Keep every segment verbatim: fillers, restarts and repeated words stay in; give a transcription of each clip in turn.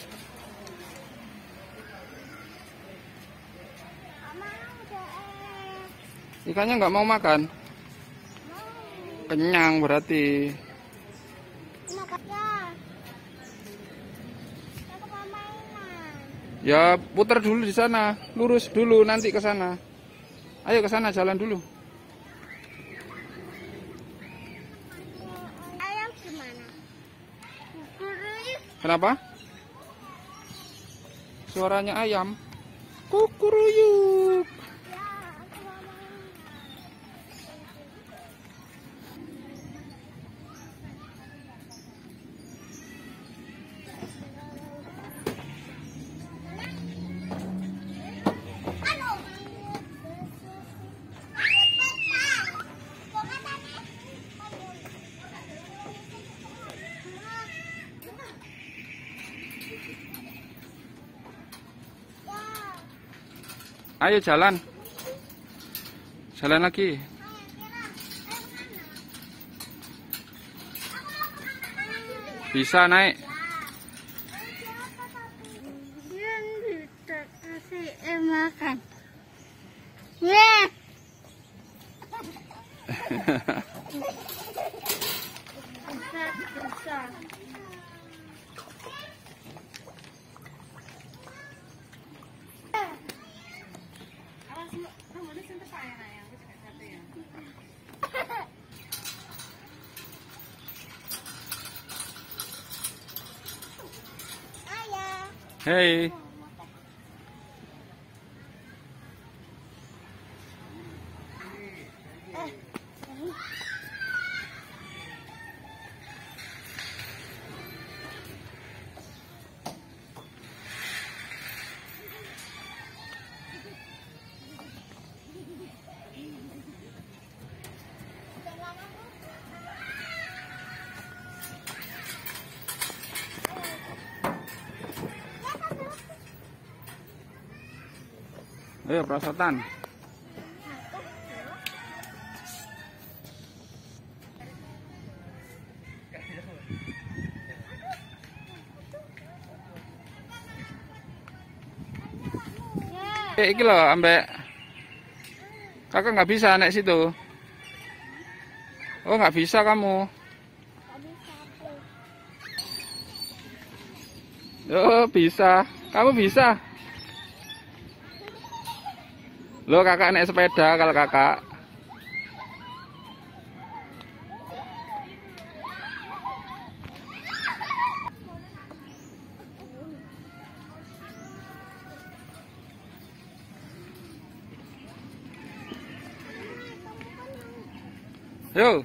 Ikannya nggak mau makan? Kenyang berarti. Ya putar dulu di sana, lurus dulu nanti ke sana. Ayo ke sana jalan dulu. Ayam gimana? Kenapa? Suaranya ayam. Kukuruyuk. Ayo jalan. Jalan lagi. Bisa naik. Kasih makan. Nih. Bisa. Hei. Ayo perosotan. Eh, iki lho ambek kakak nggak bisa naik situ. Oh nggak bisa kamu. Oh bisa, kamu bisa. Lo kakak naik sepeda kalau kakak. Yo.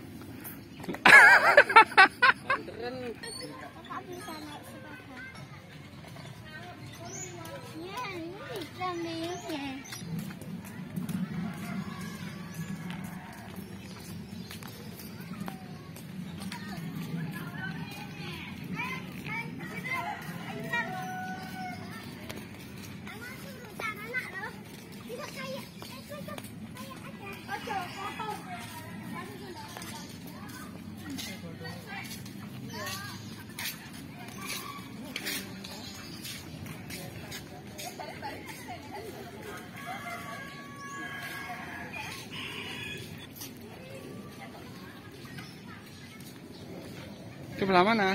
Sebelah mana?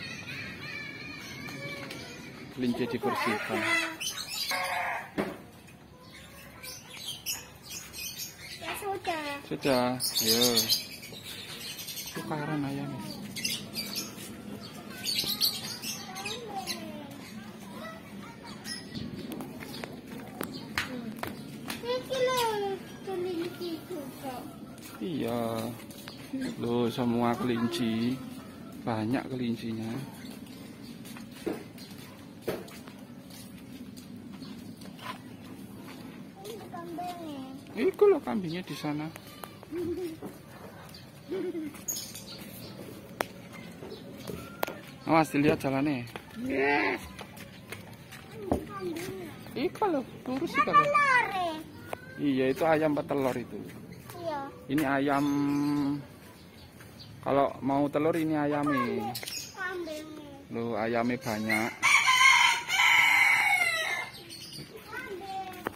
Kelinci dibersihkan. Ya sudah. Sudah, ayo. Tukaran ayamnya. Ini loh kelinci juga. Iya. Loh, semua kelinci. Banyak kelincinya. Ini kambingnya. Itu loh kambingnya di sana. Awas dilihat jalannya. Yes. Itu loh, lurus itu loh. Iya, itu ayam petelur itu. Iya. Ini ayam. Kalau mau telur ini ayamnya. Kambingnya. Loh, ayamnya banyak.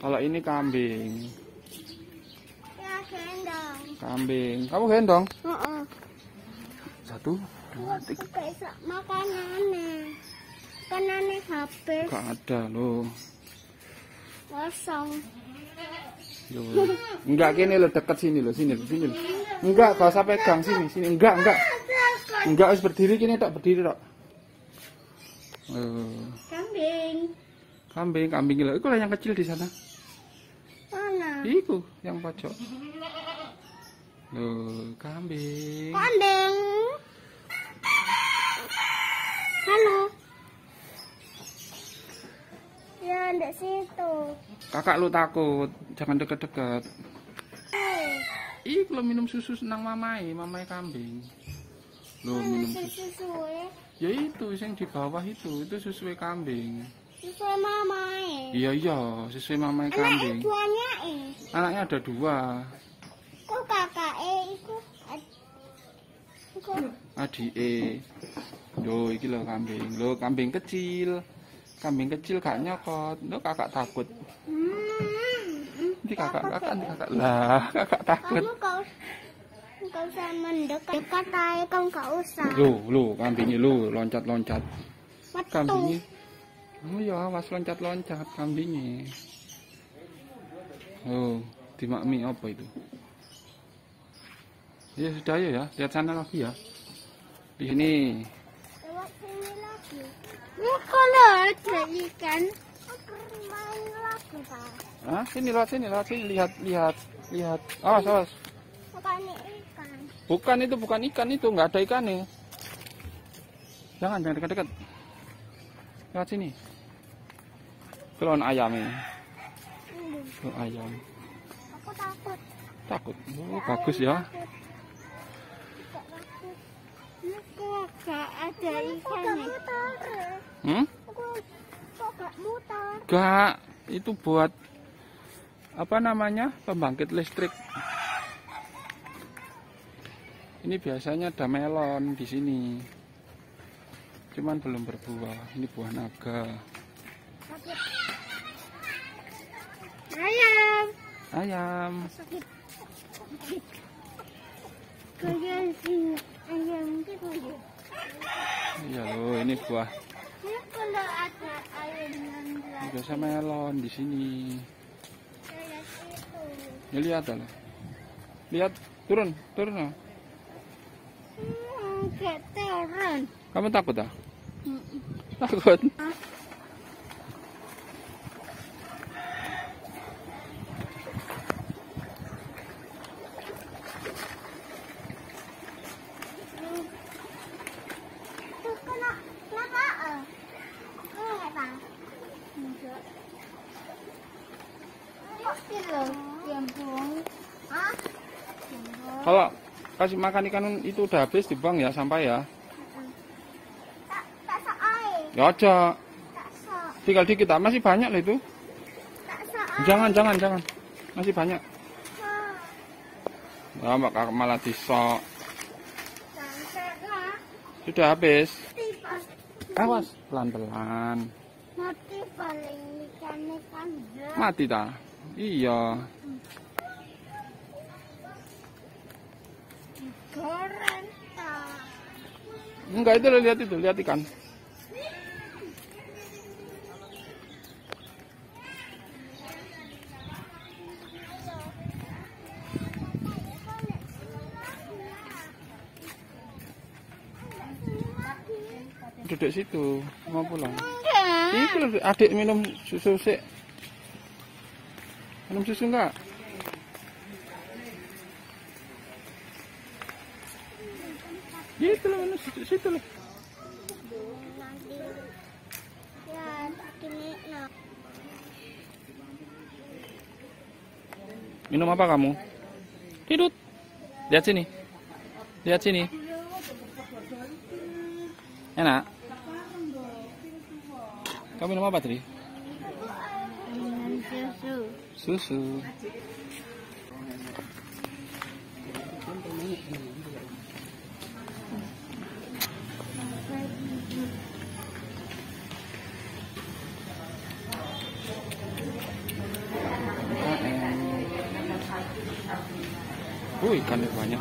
Kalau ini kambing. Ya, gendong. Kambing. Kamu gendong? Heeh. Satu, dua, Aku tiga. gak iso makanannya. Makanannya H P Gak ada loh. kosong. Loh. Enggak, gini loh, deket sini loh, sini loh, sini loh. Enggak, gak usah pegang sini, sini. Enggak, enggak. Enggak, harus berdiri gini, tak berdiri, tak. Oh. Kambing. Kambing, kambing loh. Itu lah yang kecil di sana. Mana? Itu yang pojok. Loh, kambing. Kambing. Halo. Ya, di situ. Kakak lu takut, jangan deket-deket. Hei. Ih, kalau minum susu senang mamai, mamai kambing. Loh, minum susu. Susu ya. Ya itu, yang di bawah itu, itu susu kambing. Susu mama ya. Iya, iya, susu mamai Anak kambing. tuanya eh. Anaknya ada dua. Kok kakak eh iku iku Adik E. Loh, iki loh kambing. Loh, kambing kecil. Kambing kecil gak nyokot. Loh, kakak takut. hmm. Nanti kakak, kakak, nanti kakak. Lah, kakak takut. Kamu kau kau usah mendekat dekat aja, kamu gak usah. Loh, loh, kambingnya loh, loncat-loncat. Metu. Kambingnya. Oh ya, awas loncat-loncat kambingnya. Oh, dimakmi apa itu? Ya sudah ayo ya, lihat sana lagi ya. Di sini. Lewat sini lagi. Ini kalau ada ikan, aku main lagi pak. Ah, sini lewat sini, lewat sini lihat, lihat, lihat. Awas, awas. Bukan ikan. Bukan itu, bukan ikan itu, nggak ada ikannya. Jangan, jangan dekat-dekat. Lewat sini. Kelon ayamnya. Ini. Kelon ayam. Aku takut. Takut. Oh, bagus ya. Takut. Gak takut. Ini kok gak ada ikannya. Hmm? Kok gak muter? Gak, itu buat apa namanya? Pembangkit listrik. Ini biasanya ada melon di sini. Cuman belum berbuah. Ini buah naga. Ayam. Ayam. Sakit. Kalian sini ayam gitu ya. Iya loh, ini buah. Ini kalau ada ayam yang Ini biasa melon di sini. kayak itu. Ya lihat lah. Lihat, turun, turun. Ah. Hmm, kayak terang. Kamu takut ah? Takut. Terus kena kenapa? Kenapa? Enggak. Pasti loh yang buang. Hah? Kalau kasih makan ikan itu udah habis dibuang ya, sampai ya. Tak tak saai. Ya aja. Tak sa. Tinggal dikit ah, masih banyak loh itu. Tak saai. Jangan, jangan, jangan. Masih banyak. Sa. Ya, maka malah disok. Sampai lah. Sudah habis. Tiba. Awas, pelan-pelan. Mati paling ikannya kan. Mati ta? Iya. Goreng tak. Enggak, itu loh, lihat itu, lihat ikan. Duduk situ, mau pulang. Enggak. Itu loh, adik minum susu sih. Minum susu enggak? Itu loh, minum susu situ loh. Nanti. Ya, tak kini nak. Minum apa kamu? Tidur. Lihat sini. Lihat sini. Enak. Kamu minum apa tadi? Minum susu. Susu. Uh, ikannya banyak.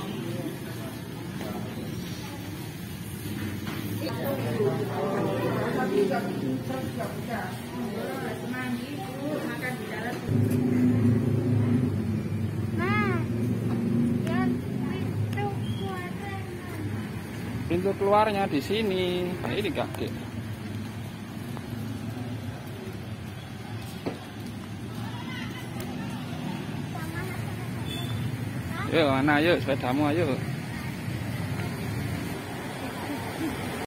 Pintu keluarnya di sini. Nah, ini kaki. Yuk, mana yuk, sepedamu ayo.